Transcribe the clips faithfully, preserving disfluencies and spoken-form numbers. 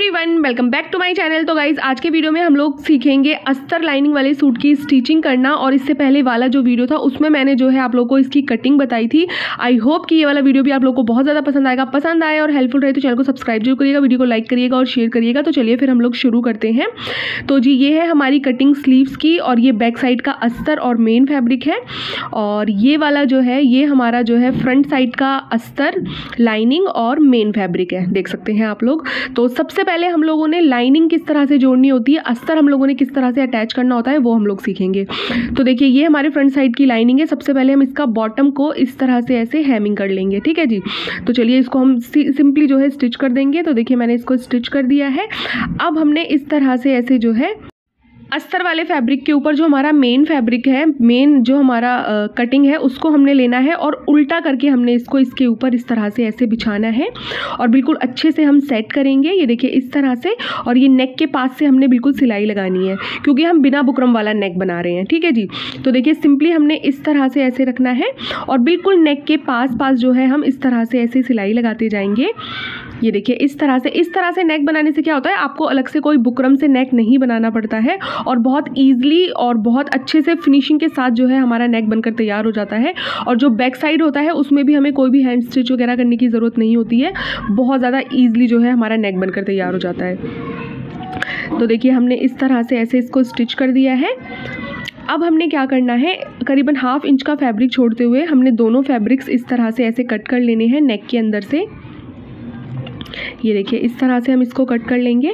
Everyone, welcome back to my channel. तो guys आज के वीडियो में हम लोग सीखेंगे अस्तर लाइनिंग वाले सूट की स्टिचिंग करना। और इससे पहले वाला जो वीडियो था उसमें मैंने जो है आप लोगों को इसकी कटिंग बताई थी। आई होप कि ये वाला वीडियो भी आप लोगों को बहुत ज़्यादा पसंद आएगा। पसंद आए और हेल्पफुल रहे तो चैनल को सब्सक्राइब जरूर करिएगा, वीडियो को लाइक करिएगा और शेयर करिएगा। तो चलिए फिर हम लोग शुरू करते हैं। तो जी ये है हमारी कटिंग स्लीव्स की और ये बैक साइड का अस्तर और मेन फैब्रिक है। और ये वाला जो है ये हमारा जो है फ्रंट साइड का अस्तर, लाइनिंग और मेन फैब्रिक है, देख सकते हैं आप लोग। तो सबसे पहले हम लोगों ने लाइनिंग किस तरह से जोड़नी होती है, अस्तर हम लोगों ने किस तरह से अटैच करना होता है वो हम लोग सीखेंगे। तो देखिए ये हमारे फ्रंट साइड की लाइनिंग है। सबसे पहले हम इसका बॉटम को इस तरह से ऐसे हैमिंग कर लेंगे, ठीक है जी। तो चलिए इसको हम सिंपली जो है स्टिच कर देंगे। तो देखिए मैंने इसको स्टिच कर दिया है। अब हमने इस तरह से ऐसे जो है अस्तर वाले फैब्रिक के ऊपर जो हमारा मेन फैब्रिक है, मेन जो हमारा कटिंग है उसको हमने लेना है और उल्टा करके हमने इसको इसके ऊपर इस तरह से ऐसे बिछाना है और बिल्कुल अच्छे से हम सेट करेंगे। ये देखिए इस तरह से। और ये नेक के पास से हमने बिल्कुल सिलाई लगानी है क्योंकि हम बिना बुकरम वाला नेक बना रहे हैं, ठीक है जी। तो देखिए सिंपली हमने इस तरह से ऐसे रखना है और बिल्कुल नेक के पास पास जो है हम इस तरह से ऐसे सिलाई लगाते जाएंगे। ये देखिए इस तरह से इस तरह से नेक बनाने से क्या होता है, आपको अलग से कोई बुकरम से नेक नहीं बनाना पड़ता है और बहुत ईजिली और बहुत अच्छे से फिनिशिंग के साथ जो है हमारा नेक बनकर तैयार हो जाता है। और जो बैक साइड होता है उसमें भी हमें कोई भी हैंड स्टिच वगैरह करने की ज़रूरत नहीं होती है, बहुत ज़्यादा ईजिली जो है हमारा नेक बनकर तैयार हो जाता है। तो देखिए हमने इस तरह से ऐसे इसको स्टिच कर दिया है। अब हमने क्या करना है, करीबन हाफ इंच का फैब्रिक छोड़ते हुए हमने दोनों फैब्रिक्स इस तरह से ऐसे कट कर लेने हैं नेक के अंदर से। ये देखिए इस तरह से हम इसको कट कर लेंगे।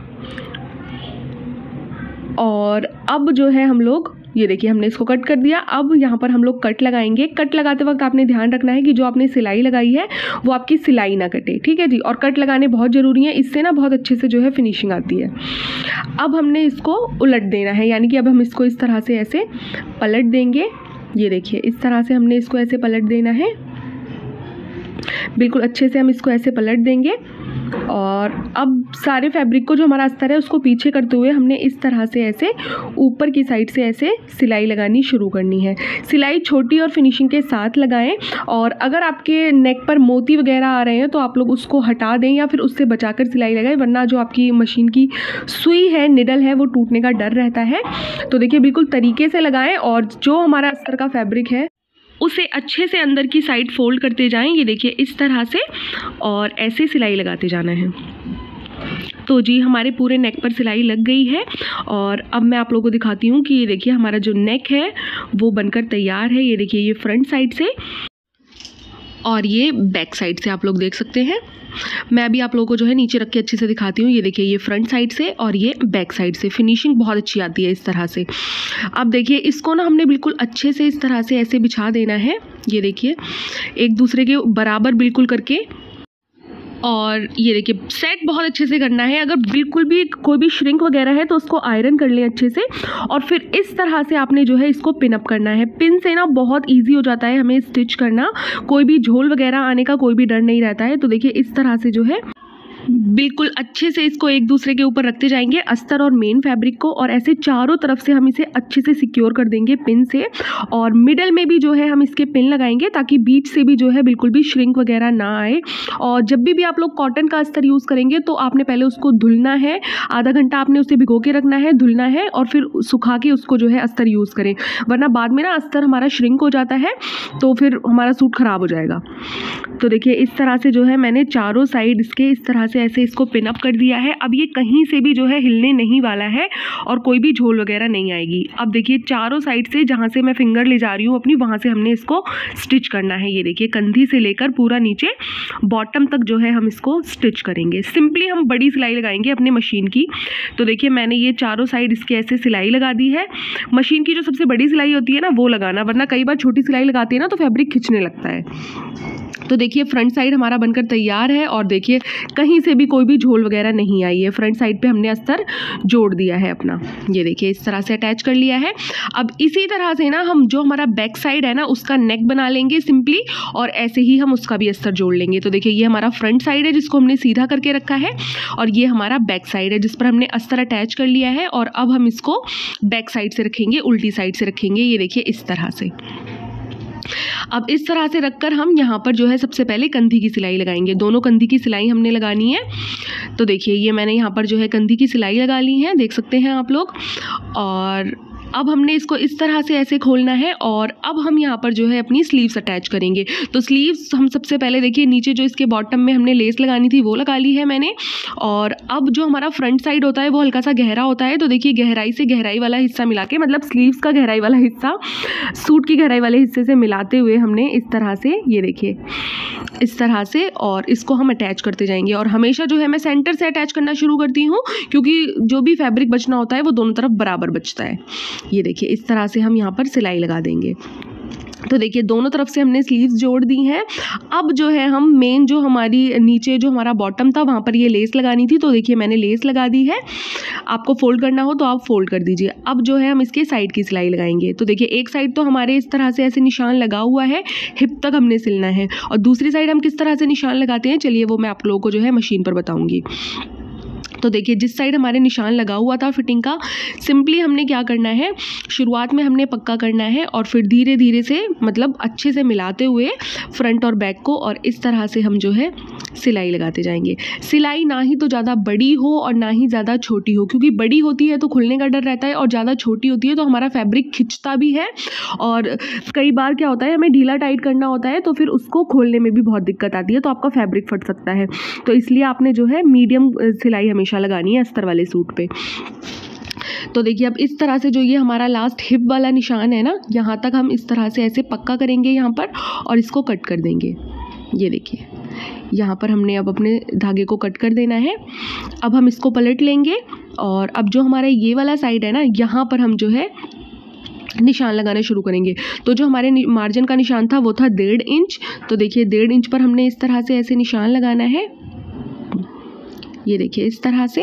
और अब जो है हम लोग ये देखिए हमने इसको कट कर दिया। अब यहाँ पर हम लोग कट लगाएंगे। कट लगाते वक्त आपने ध्यान रखना है कि जो आपने सिलाई लगाई है वो आपकी सिलाई ना कटे, ठीक है जी। और कट लगाने बहुत ज़रूरी है, इससे ना बहुत अच्छे से जो है फिनिशिंग आती है। अब हमने इसको उलट देना है, यानी कि अब हम इसको इस तरह से ऐसे पलट देंगे। ये देखिए इस तरह से हमने इसको ऐसे पलट देना है, बिल्कुल अच्छे से हम इसको ऐसे पलट देंगे। और अब सारे फैब्रिक को जो हमारा अस्तर है उसको पीछे करते हुए हमने इस तरह से ऐसे ऊपर की साइड से ऐसे सिलाई लगानी शुरू करनी है। सिलाई छोटी और फिनिशिंग के साथ लगाएं। और अगर आपके नेक पर मोती वगैरह आ रहे हैं तो आप लोग उसको हटा दें या फिर उससे बचाकर सिलाई लगाएं, वरना जो आपकी मशीन की सुई है, निडल है, वो टूटने का डर रहता है। तो देखिए बिल्कुल तरीके से लगाएं और जो हमारा अस्तर का फैब्रिक है उसे अच्छे से अंदर की साइड फोल्ड करते जाएं। ये देखिए इस तरह से और ऐसे सिलाई लगाते जाना है। तो जी हमारे पूरे नेक पर सिलाई लग गई है। और अब मैं आप लोगों को दिखाती हूँ कि ये देखिए हमारा जो नेक है वो बनकर तैयार है। ये देखिए ये फ्रंट साइड से और ये बैक साइड से आप लोग देख सकते हैं। मैं अभी आप लोगों को जो है नीचे रख के अच्छे से दिखाती हूँ। ये देखिए ये फ्रंट साइड से और ये बैक साइड से फिनिशिंग बहुत अच्छी आती है इस तरह से। अब देखिए इसको ना हमने बिल्कुल अच्छे से इस तरह से ऐसे बिछा देना है। ये देखिए एक दूसरे के बराबर बिल्कुल करके। और ये देखिए सेट बहुत अच्छे से करना है। अगर बिल्कुल भी कोई भी श्रिंक वगैरह है तो उसको आयरन कर लें अच्छे से। और फिर इस तरह से आपने जो है इसको पिन अप करना है। पिन से ना बहुत इजी हो जाता है हमें स्टिच करना, कोई भी झोल वगैरह आने का कोई भी डर नहीं रहता है। तो देखिए इस तरह से जो है बिल्कुल अच्छे से इसको एक दूसरे के ऊपर रखते जाएंगे, अस्तर और मेन फैब्रिक को। और ऐसे चारों तरफ से हम इसे अच्छे से सिक्योर कर देंगे पिन से। और मिडल में भी जो है हम इसके पिन लगाएंगे ताकि बीच से भी जो है बिल्कुल भी श्रिंक वगैरह ना आए। और जब भी भी आप लोग कॉटन का अस्तर यूज़ करेंगे तो आपने पहले उसको धुलना है, आधा घंटा आपने उसे भिगो के रखना है, धुलना है और फिर सुखा के उसको जो है अस्तर यूज़ करें, वरना बाद में ना अस्तर हमारा श्रिंक हो जाता है तो फिर हमारा सूट ख़राब हो जाएगा। तो देखिए इस तरह से जो है मैंने चारों साइड इसके इस तरह से ऐसे इसको पिन अप कर दिया है। अब ये कहीं से भी जो है हिलने नहीं वाला है और कोई भी झोल वगैरह नहीं आएगी। अब देखिए चारों साइड से जहाँ से मैं फिंगर ले जा रही हूँ अपनी, वहाँ से हमने इसको स्टिच करना है। ये देखिए कंधी से लेकर पूरा नीचे बॉटम तक जो है हम इसको स्टिच करेंगे। सिंपली हम बड़ी सिलाई लगाएंगे अपनी मशीन की। तो देखिए मैंने ये चारों साइड इसके ऐसे सिलाई लगा दी है। मशीन की जो सबसे बड़ी सिलाई होती है ना वो लगाना, वरना कई बार छोटी सिलाई लगाती है ना तो फैब्रिक खिंचने लगता है। तो देखिए फ्रंट साइड हमारा बनकर तैयार है और देखिए कहीं से भी कोई भी झोल वगैरह नहीं आई है। फ्रंट साइड पे हमने अस्तर जोड़ दिया है अपना। ये देखिए इस तरह से अटैच कर लिया है। अब इसी तरह से ना हम जो हमारा बैक साइड है ना उसका नेक बना लेंगे सिंपली, और ऐसे ही हम उसका भी अस्तर जोड़ लेंगे। तो देखिए ये हमारा फ्रंट साइड है जिसको हमने सीधा करके रखा है और ये हमारा बैक साइड है जिस पर हमने अस्तर अटैच कर लिया है। और अब हम इसको बैक साइड से रखेंगे, उल्टी साइड से रखेंगे। ये देखिए इस तरह से। अब इस तरह से रखकर हम यहाँ पर जो है सबसे पहले कंधी की सिलाई लगाएंगे। दोनों कंधी की सिलाई हमने लगानी है। तो देखिए ये मैंने यहाँ पर जो है कंधी की सिलाई लगा ली है, देख सकते हैं आप लोग। और अब हमने इसको इस तरह से ऐसे खोलना है और अब हम यहाँ पर जो है अपनी स्लीव्स अटैच करेंगे। तो स्लीव्स हम सबसे पहले देखिए नीचे जो इसके बॉटम में हमने लेस लगानी थी वो लगा ली है मैंने। और अब जो हमारा फ्रंट साइड होता है वो हल्का सा गहरा होता है, तो देखिए गहराई से गहराई वाला हिस्सा मिला के, मतलब स्लीव्स का गहराई वाला हिस्सा सूट की गहराई वाले हिस्से से मिलाते हुए हमने इस तरह से, ये देखिए इस तरह से, और इसको हम अटैच करते जाएंगे। और हमेशा जो है मैं सेंटर से अटैच करना शुरू करती हूँ क्योंकि जो भी फैब्रिक बचना होता है वो दोनों तरफ बराबर बचता है। ये देखिए इस तरह से हम यहाँ पर सिलाई लगा देंगे। तो देखिए दोनों तरफ से हमने स्लीव्स जोड़ दी हैं। अब जो है हम मेन जो हमारी नीचे जो हमारा बॉटम था वहाँ पर ये लेस लगानी थी, तो देखिए मैंने लेस लगा दी है। आपको फोल्ड करना हो तो आप फोल्ड कर दीजिए। अब जो है हम इसके साइड की सिलाई लगाएंगे। तो देखिए एक साइड तो हमारे इस तरह से ऐसे निशान लगा हुआ है, हिप तक हमने सिलना है, और दूसरी साइड हम किस तरह से निशान लगाते हैं चलिए वो मैं आप लोगों को जो है मशीन पर बताऊँगी। तो देखिए जिस साइड हमारे निशान लगा हुआ था फिटिंग का, सिंपली हमने क्या करना है, शुरुआत में हमने पक्का करना है और फिर धीरे धीरे से मतलब अच्छे से मिलाते हुए फ्रंट और बैक को, और इस तरह से हम जो है सिलाई लगाते जाएंगे। सिलाई ना ही तो ज़्यादा बड़ी हो और ना ही ज़्यादा छोटी हो, क्योंकि बड़ी होती है तो खुलने का डर रहता है और ज़्यादा छोटी होती है तो हमारा फैब्रिक खिंचता भी है, और कई बार क्या होता है हमें ढीला टाइट करना होता है तो फिर उसको खोलने में भी बहुत दिक्कत आती है, तो आपका फैब्रिक फट सकता है। तो इसलिए आपने जो है मीडियम सिलाई हमेशा लगानी है अस्तर वाले सूट पे। तो देखिए अब इस तरह से जो ये हमारा लास्ट हिप वाला निशान है ना, यहाँ तक हम इस तरह से ऐसे पक्का करेंगे यहाँ पर और इसको कट कर देंगे। ये देखिए यहाँ पर हमने अब अपने धागे को कट कर देना है। अब हम इसको पलट लेंगे और अब जो हमारा ये वाला साइड है ना, यहाँ पर हम जो है निशान लगाना शुरू करेंगे। तो जो हमारे मार्जिन का निशान था वो था डेढ़ इंच। तो देखिए डेढ़ इंच पर हमने इस तरह से ऐसे निशान लगाना है। ये देखिए इस तरह से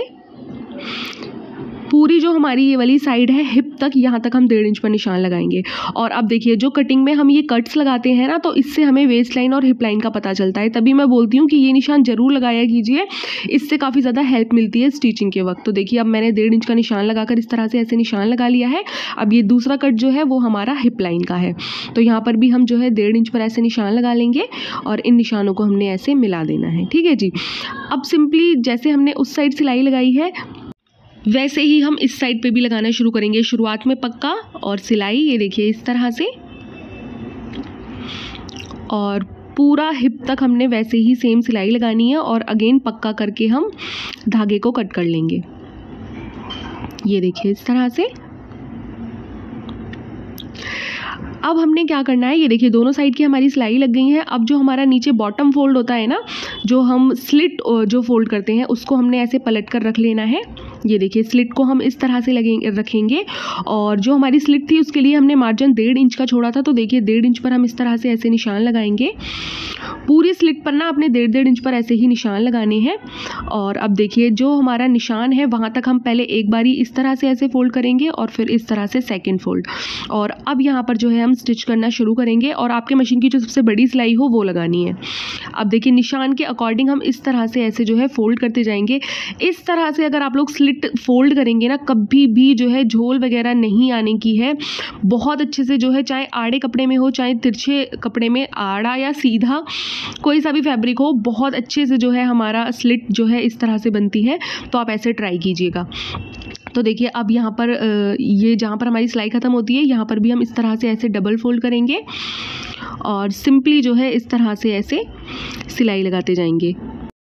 पूरी जो हमारी ये वाली साइड है हिप तक, यहाँ तक हम डेढ़ इंच पर निशान लगाएंगे। और अब देखिए जो कटिंग में हम ये कट्स लगाते हैं ना, तो इससे हमें वेस्ट लाइन और हिप लाइन का पता चलता है, तभी मैं बोलती हूँ कि ये निशान ज़रूर लगाया कीजिए, इससे काफ़ी ज़्यादा हेल्प मिलती है स्टिचिंग के वक्त। तो देखिए अब मैंने डेढ़ इंच का निशान लगाकर इस तरह से ऐसे निशान लगा लिया है। अब ये दूसरा कट जो है वो हमारा हिप लाइन का है, तो यहाँ पर भी हम जो है डेढ़ इंच पर ऐसे निशान लगा लेंगे और इन निशानों को हमने ऐसे मिला देना है। ठीक है जी। अब सिंपली जैसे हमने उस साइड सिलाई लगाई है वैसे ही हम इस साइड पे भी लगाना शुरू करेंगे। शुरुआत में पक्का और सिलाई, ये देखिए इस तरह से, और पूरा हिप तक हमने वैसे ही सेम सिलाई लगानी है और अगेन पक्का करके हम धागे को कट कर लेंगे। ये देखिए इस तरह से। अब हमने क्या करना है, ये देखिए दोनों साइड की हमारी सिलाई लग गई है। अब जो हमारा नीचे बॉटम फोल्ड होता है ना, जो हम स्लिट जो फोल्ड करते हैं उसको हमने ऐसे पलट कर रख लेना है। ये देखिए स्लिट को हम इस तरह से लगेंगे रखेंगे, और जो हमारी स्लिट थी उसके लिए हमने मार्जिन डेढ़ इंच का छोड़ा था, तो देखिए डेढ़ इंच पर हम इस तरह से ऐसे निशान लगाएंगे। पूरी स्लिट पर ना अपने डेढ़ डेढ़ इंच पर ऐसे ही निशान लगाने हैं। और अब देखिए जो हमारा निशान है वहाँ तक हम पहले एक बारी इस तरह से ऐसे फोल्ड करेंगे और फिर इस तरह से सेकेंड फोल्ड, और अब यहाँ पर जो है हम स्टिच करना शुरू करेंगे। और आपके मशीन की जो सबसे बड़ी सिलाई हो वो लगानी है। अब देखिए निशान के अकॉर्डिंग हम इस तरह से ऐसे जो है फोल्ड करते जाएंगे। इस तरह से अगर आप लोग स्लिट फोल्ड करेंगे ना, कभी भी जो है झोल वगैरह नहीं आने की है। बहुत अच्छे से जो है, चाहे आड़े कपड़े में हो चाहे तिरछे कपड़े में, आड़ा या सीधा कोई सा भी फैब्रिक हो, बहुत अच्छे से जो है हमारा स्लिट जो है इस तरह से बनती है। तो आप ऐसे ट्राई कीजिएगा। तो देखिए अब यहाँ पर ये जहाँ पर हमारी सिलाई ख़त्म होती है यहाँ पर भी हम इस तरह से ऐसे डबल फोल्ड करेंगे और सिंपली जो है इस तरह से ऐसे सिलाई लगाते जाएंगे।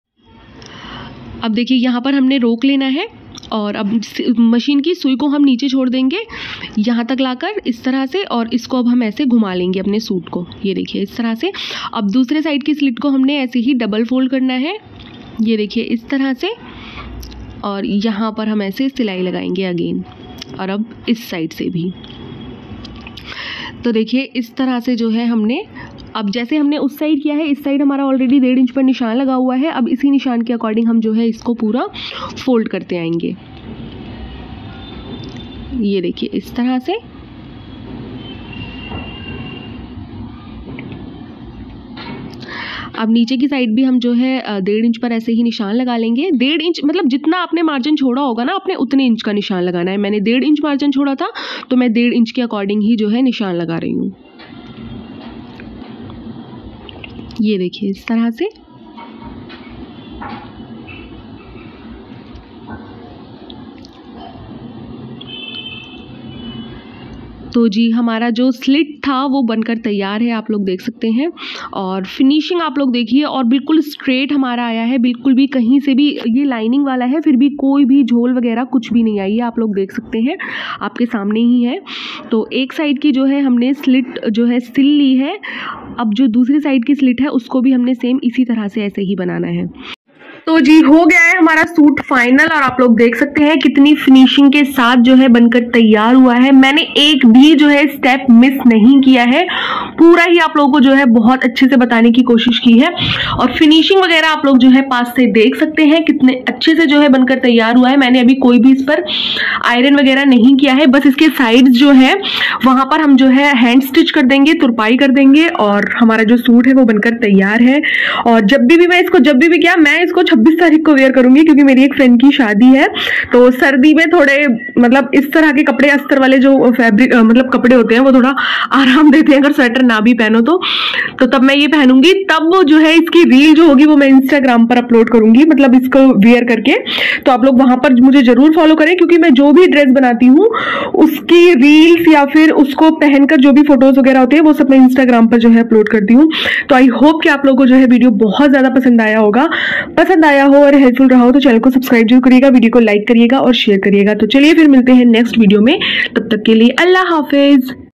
अब देखिए यहाँ पर हमने रोक लेना है और अब मशीन की सुई को हम नीचे छोड़ देंगे यहाँ तक लाकर इस तरह से, और इसको अब हम ऐसे घुमा लेंगे अपने सूट को। ये देखिए इस तरह से। अब दूसरे साइड की स्लिट को हमने ऐसे ही डबल फोल्ड करना है। ये देखिए इस तरह से, और यहाँ पर हम ऐसे सिलाई लगाएंगे अगेन, और अब इस साइड से भी। तो देखिए इस तरह से जो है हमने, अब जैसे हमने उस साइड किया है, इस साइड हमारा ऑलरेडी डेढ़ इंच पर निशान लगा हुआ है। अब इसी निशान के अकॉर्डिंग हम जो है इसको पूरा फोल्ड करते आएंगे। ये देखिए इस तरह से। अब नीचे की साइड भी हम जो है डेढ़ इंच पर ऐसे ही निशान लगा लेंगे। डेढ़ इंच मतलब जितना आपने मार्जिन छोड़ा होगा ना, आपने उतने इंच का निशान लगाना है। मैंने डेढ़ इंच मार्जिन छोड़ा था तो मैं डेढ़ इंच के अकॉर्डिंग ही जो है निशान लगा रही हूँ। ये देखिए इस तरह से। तो जी हमारा जो स्लिट था वो बनकर तैयार है, आप लोग देख सकते हैं। और फिनिशिंग आप लोग देखिए, और बिल्कुल स्ट्रेट हमारा आया है, बिल्कुल भी कहीं से भी, ये लाइनिंग वाला है फिर भी कोई भी झोल वगैरह कुछ भी नहीं आई है, आप लोग देख सकते हैं, आपके सामने ही है। तो एक साइड की जो है हमने स्लिट जो है सिल ली है, अब जो दूसरी साइड की स्लिट है उसको भी हमने सेम इसी तरह से ऐसे ही बनाना है। तो जी हो गया है हमारा सूट फाइनल, और आप लोग देख सकते हैं कितनी फिनिशिंग के साथ जो है बनकर तैयार हुआ है। मैंने एक भी जो है स्टेप मिस नहीं किया है, पूरा ही आप लोगों को जो है बहुत अच्छे से बताने की कोशिश की है। और फिनिशिंग वगैरह आप लोग जो है पास से देख सकते हैं कितने अच्छे से जो है बनकर तैयार हुआ है। मैंने अभी कोई भी इस पर आयरन वगैरह नहीं किया है, बस इसके साइड्स जो है वहां पर हम जो है हैंड स्टिच कर देंगे, तुरपाई कर देंगे, और हमारा जो सूट है वो बनकर तैयार है। और जब भी भी मैं इसको जब भी भी क्या मैं इसको छब्बीस तारीख को वेयर करूंगी, क्योंकि मेरी एक फ्रेंड की शादी है। तो सर्दी में थोड़े मतलब इस तरह के कपड़े, अस्तर वाले जो फैब्रिक मतलब कपड़े होते हैं वो थोड़ा आराम देते हैं, अगर स्वेटर ना भी पहनो तो तो तब मैं ये पहनूंगी। तब वो जो है इसकी रील जो होगी वो मैं इंस्टाग्राम पर अपलोड करूंगी, मतलब इसको वेयर करके। तो आप लोग वहां पर मुझे जरूर फॉलो करें, क्योंकि मैं जो भी ड्रेस बनाती हूँ उसकी रील्स या फिर उसको पहनकर जो भी फोटोज वगैरह होते हैं वो सब मैं इंस्टाग्राम पर जो है अपलोड करती हूँ। तो आई होप कि आप लोगों को जो है वीडियो बहुत ज्यादा पसंद आया होगा। पसंद आया हो और हेल्पफुल रहा हो तो चैनल को सब्सक्राइब जरूर करिएगा, वीडियो को लाइक करिएगा और शेयर करिएगा। तो चलिए फिर मिलते हैं नेक्स्ट वीडियो में, तब तक के लिए अल्लाह हाफिज।